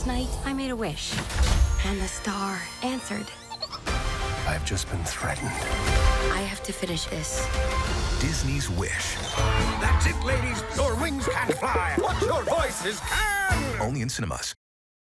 Last night, I made a wish, and the star answered. I've just been threatened. I have to finish this. Disney's Wish. That's it, ladies. Your wings can't fly, but your voices can. Only in cinemas.